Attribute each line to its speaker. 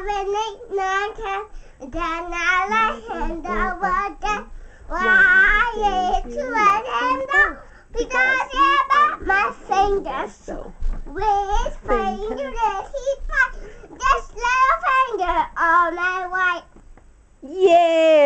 Speaker 1: 7, 8, 9, 10. Then I hand over the why to let him go. Because he bit my finger.
Speaker 2: So,
Speaker 1: With his finger that he bite. This little finger on my white.
Speaker 2: yay!